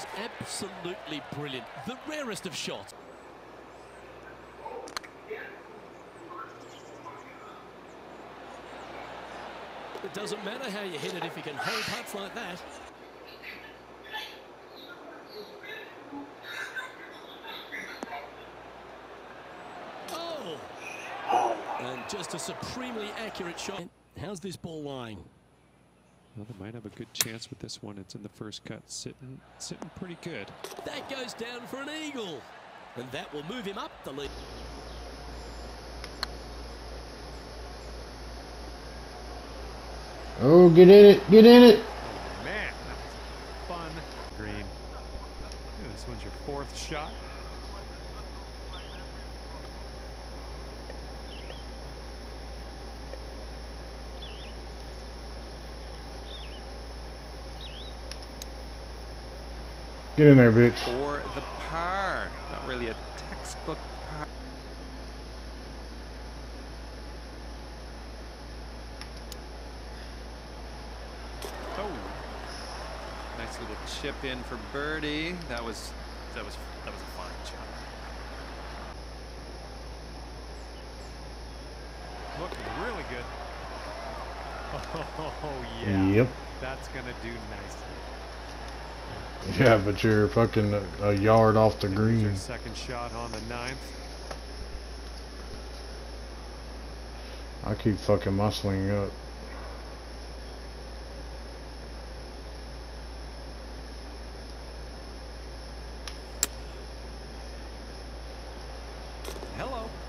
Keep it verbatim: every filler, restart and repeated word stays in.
was absolutely brilliant. The rarest of shots. It doesn't matter how you hit it if you can hold putts like that. Oh! And just a supremely accurate shot. How's this ball lying? Well, they might have a good chance with this one. It's in the first cut, sitting, sitting pretty good. That goes down for an eagle, and that will move him up the lead. Oh, get in it, get in it. Man, that's fun. Green. Ooh, this one's your fourth shot. Get in there, bitch. For the par. Not really a textbook par. Oh. Nice little chip in for birdie. That was that was that was a fine shot. Looking really good. Oh yeah. Yep. That's gonna do nicely. Yeah, but you're fucking a, a yard off the green. Your second shot on the ninth. I keep fucking muscling up. Hello.